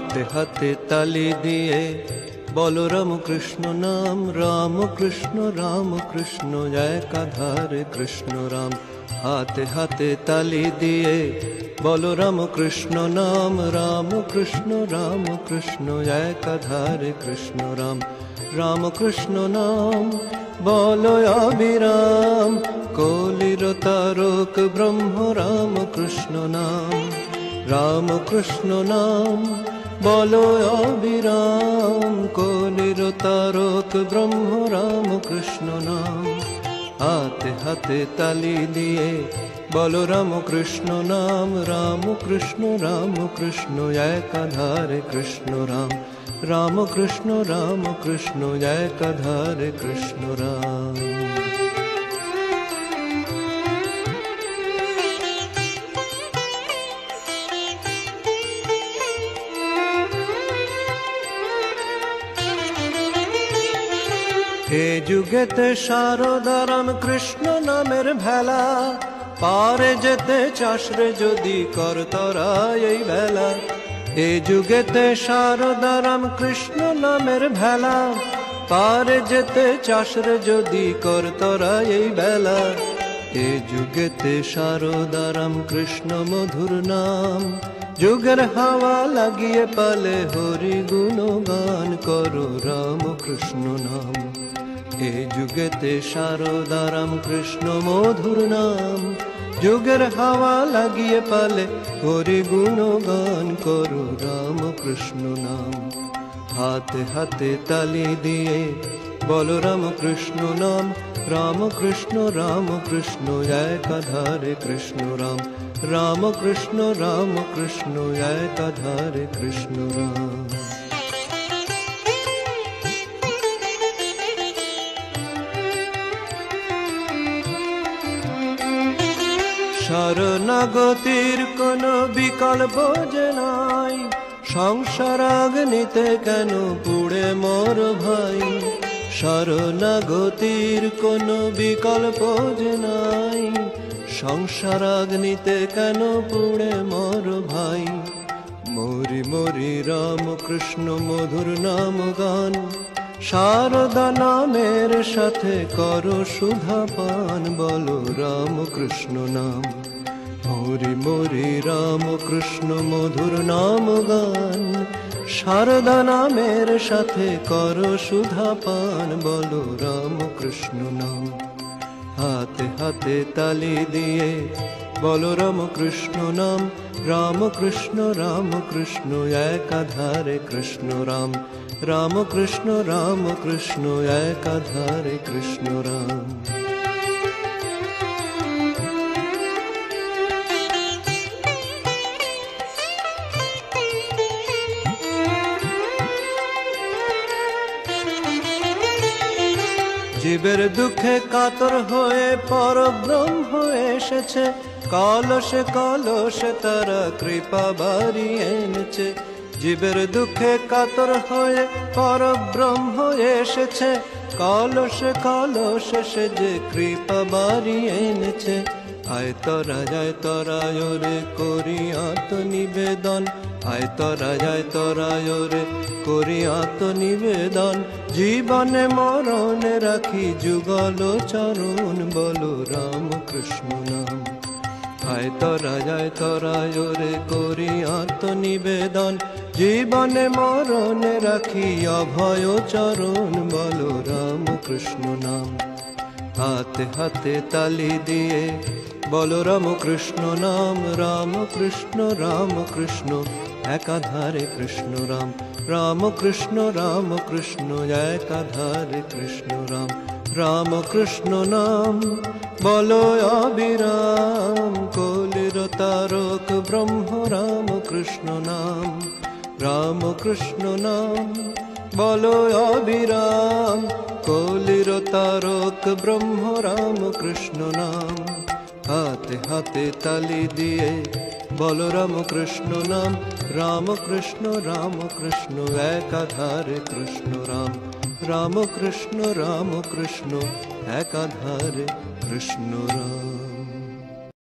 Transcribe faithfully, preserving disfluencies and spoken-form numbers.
হাতে হাতে তালি দিয়ে বলো রাম কৃষ্ণ নাম, রাম কৃষ্ণ রাম কৃষ্ণ একাধারে কৃষ্ণ রাম। হাতে হাতে তালি দিয়ে বলো রাম কৃষ্ণ নাম, রাম কৃষ্ণ রাম কৃষ্ণ একাধারে কৃষ্ণ রাম। রাম কৃষ্ণ নাম বলো অবিরাম, কলির তারক ব্রহ্ম রাম কৃষ্ণ নাম। রাম কৃষ্ণ নাম বলো অবিরাম, কলির তারক ব্রহ্ম রাম কৃষ্ণ নাম। হাতে হাতে তালি দিয়ে বলো রাম কৃষ্ণ নাম, রাম কৃষ্ণ রাম কৃষ্ণ একাধারে কৃষ্ণ রাম। রাম কৃষ্ণ রাম কৃষ্ণ একাধারে কৃষ্ণ রাম। হে যুগেতে সারদা রাম কৃষ্ণ নামের ভেলা, পারে যেতে চাষরে যদি কর তোরা এই বেলা। হে যুগেতে সারদা রাম কৃষ্ণ নামের ভেলা, পারে যেতে চাষরে যদি কর তোরা এই বেলা। হে যুগেতে সারদা রাম কৃষ্ণ মধুর নাম, যুগের হাওয়া লাগিয়ে পালে হরি গুণ গান করো রাম কৃষ্ণ নাম। হে যুগেতে সারদা রাম কৃষ্ণ মধুর নাম, যুগের হাওয়া লাগিয়ে পালে হরি গুণ গান করো রাম কৃষ্ণ নাম। হাতে হাতে তালি দিয়ে বলো রাম কৃষ্ণ নাম, রাম কৃষ্ণ রাম কৃষ্ণ একাধারে কৃষ্ণ রাম। রাম কৃষ্ণ রাম কৃষ্ণ একাধারে কৃষ্ণ রাম। শরণাগতির কোনো বিকল্প যে নাই, সংসার অগ্নিতে কেন পুড়ে মর ভাই। শরণাগতির কোনো বিকল্প যে নাই, সংসার অগ্নিতে কেন পুড়ে মর ভাই। মরি মরি রাম কৃষ্ণ মধুর নাম গান, শারদা নামের সাথে করো সুধা পান বলো রাম কৃষ্ণ নাম। মরি মরি রাম কৃষ্ণ মধুর নাম গান, শারদা নামের সাথে করো সুধা পান বলো রাম কৃষ্ণ নাম। হাতে হাতে তালি দিয়ে বলো রাম কৃষ্ণ নাম, রাম কৃষ্ণ রাম কৃষ্ণ একাধারে কৃষ্ণ রাম। রাম কৃষ্ণ রাম কৃষ্ণ একাধারে কৃষ্ণ রাম। জীবের দুঃখে কাতর হয়ে পরব্রহ্ম এসেছে, কলসে কলসে তারা কৃপা বাড়িয়ে এনেছে। জীবের দুঃখে কাতর হয়ে পরব্রহ্ম এসেছে, কলসে কলসে সে যে কৃপা বাড়িয়ে এনেছে। আয় তোরা যায় তোরা রে করি আত্মনিবেদন, আয় তোরা যায় তোরা রে করি আত্মনিবেদন। জীবনে মরণে রাখি যুগল চরণ বলো রাম কৃষ্ণ নাম। আয় তোরা যায় তোরা রে করি আত্মনিবেদন, জীবনে মরণে রাখি অভয় চরণ বলো রাম কৃষ্ণ নাম। হাতে হাতে তালি দিয়ে বলো রাম কৃষ্ণ নাম, রাম কৃষ্ণ রাম কৃষ্ণ একাধারে কৃষ্ণ রাম। রাম কৃষ্ণ রাম কৃষ্ণ একাধারে কৃষ্ণ রাম। রাম কৃষ্ণ নাম বলো অবিরাম, কলির তারক ব্রহ্ম রাম কৃষ্ণ নাম। রাম কৃষ্ণ নাম বলো অবিরাম, কলির তারক ব্রহ্ম রাম কৃষ্ণ নাম। হাতে হাতে তালি দিয়ে বলো রাম কৃষ্ণ নাম, রাম কৃষ্ণ রাম কৃষ্ণ একাধারে কৃষ্ণ রাম। রাম কৃষ্ণ রাম কৃষ্ণ একাধারে কৃষ্ণ রাম।